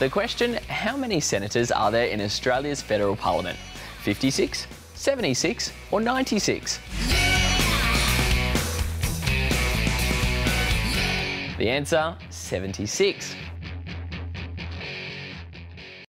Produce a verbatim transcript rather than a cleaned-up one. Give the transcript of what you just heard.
The question, how many senators are there in Australia's federal parliament? fifty-six, seventy-six or ninety-six? The answer, seventy-six.